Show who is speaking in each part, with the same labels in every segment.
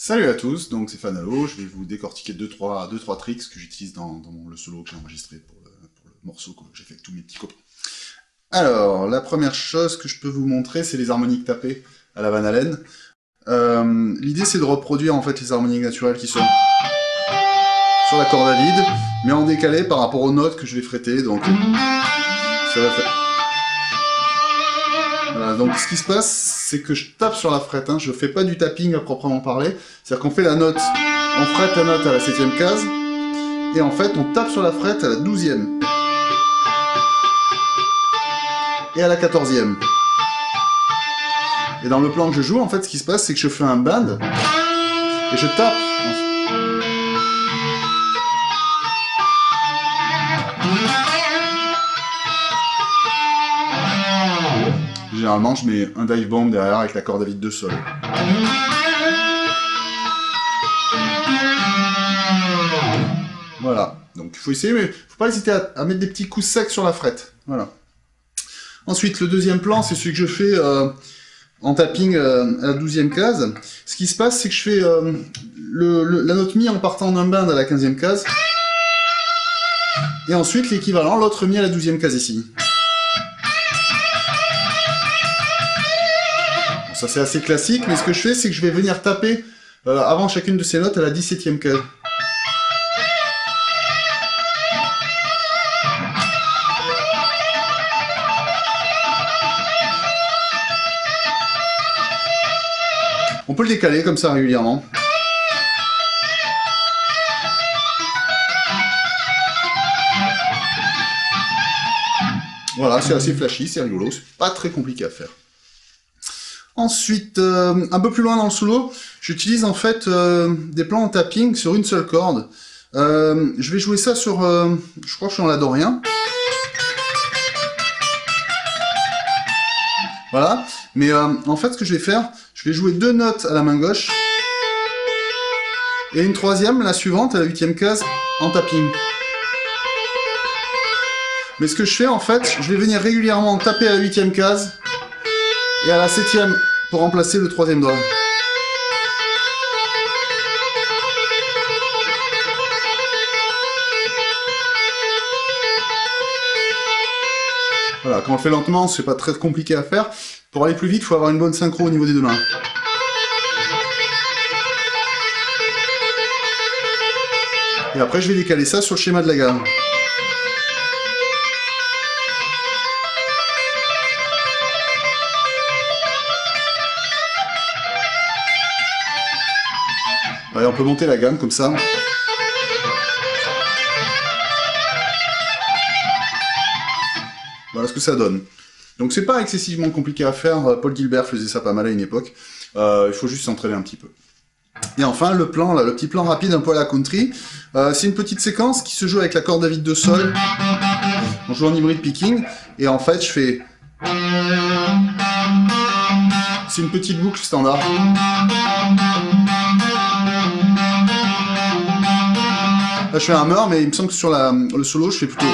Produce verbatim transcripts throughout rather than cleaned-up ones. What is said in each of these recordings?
Speaker 1: Salut à tous, donc c'est Fanalo, je vais vous décortiquer deux trois tricks que j'utilise dans, dans le solo que j'ai enregistré pour le, pour le morceau que j'ai fait avec tous mes petits copains. Alors, la première chose que je peux vous montrer, c'est les harmoniques tapées à la Van Halen. Euh, L'idée c'est de reproduire en fait les harmoniques naturelles qui sont sur la corde à vide, mais en décalé par rapport aux notes que je vais fretter, donc ça va faire... Voilà, donc ce qui se passe, c'est que je tape sur la frette, hein, je fais pas du tapping à proprement parler, c'est-à-dire qu'on fait la note, on frette la note à la septième case, et en fait on tape sur la frette à la douzième, et à la quatorzième. Et dans le plan que je joue, en fait, ce qui se passe, c'est que je fais un bend, et je tape. Généralement, je mets un dive bomb derrière avec la corde à vide de sol. Voilà. Donc, il faut essayer, mais il faut pas hésiter à, à mettre des petits coups secs sur la frette. Voilà. Ensuite, le deuxième plan, c'est celui que je fais euh, en tapping euh, à la douzième case. Ce qui se passe, c'est que je fais euh, le, le, la note mi en partant d'un bend à la quinzième case. Et ensuite, l'équivalent, l'autre mi à la douzième case ici. Ça c'est assez classique, mais ce que je fais, c'est que je vais venir taper euh, avant chacune de ces notes à la dix-septième case. On peut le décaler comme ça régulièrement. Voilà, c'est assez flashy, c'est rigolo, c'est pas très compliqué à faire. Ensuite, euh, un peu plus loin dans le solo, j'utilise en fait euh, des plans en tapping sur une seule corde. Euh, je vais jouer ça sur, euh, je crois que je suis dans la dorien. Voilà, mais euh, en fait ce que je vais faire, je vais jouer deux notes à la main gauche, et une troisième, la suivante, à la huitième case, en tapping. Mais ce que je fais en fait, je vais venir régulièrement taper à la huitième case, et à la septième pour remplacer le troisième doigt. Voilà, quand on le fait lentement, c'est pas très compliqué à faire. Pour aller plus vite, il faut avoir une bonne synchro au niveau des deux mains. Et après, je vais décaler ça sur le schéma de la gamme. Allez, on peut monter la gamme comme ça. Voilà ce que ça donne. Donc c'est pas excessivement compliqué à faire, Paul Gilbert faisait ça pas mal à une époque. Euh, il faut juste s'entraîner un petit peu. Et enfin le plan, là, le petit plan rapide un peu à la country, euh, c'est une petite séquence qui se joue avec la corde à vide de sol. On joue en hybride picking, et en fait je fais... C'est une petite boucle standard. Là je fais un meur, mais il me semble que sur la, le solo je fais plutôt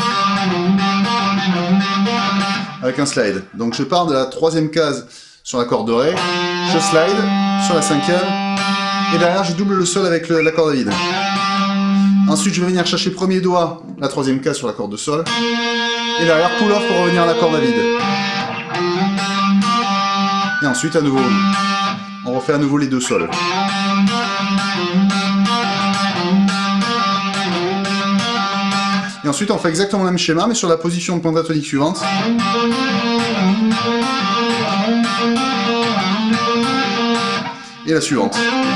Speaker 1: avec un slide. Donc je pars de la troisième case sur la corde de ré, je slide sur la cinquième, et derrière je double le sol avec le, la corde à vide. Ensuite je vais venir chercher premier doigt, la troisième case sur la corde de sol, et derrière pull off pour revenir à la corde à vide. Et ensuite à nouveau, on refait à nouveau les deux sols. Et ensuite on fait exactement le même schéma, mais sur la position de pentatonique suivante. Et la suivante.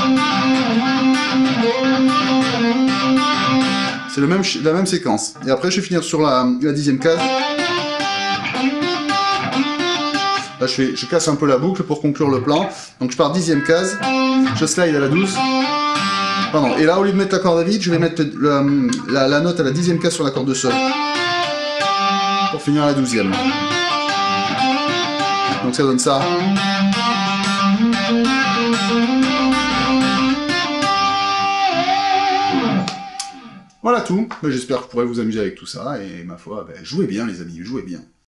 Speaker 1: C'est le même, la même séquence. Et après je vais finir sur la, la dixième case. Là je, fais, je casse un peu la boucle pour conclure le plan. Donc je pars dixième case, je slide à la douze. Pardon. Et là, au lieu de mettre la corde à vide, je vais mettre le, la, la note à la dixième case sur la corde de sol. Pour finir à la douzième. Donc ça donne ça. Voilà tout. J'espère que vous pourrez vous amuser avec tout ça. Et ma foi, ben, jouez bien les amis, jouez bien.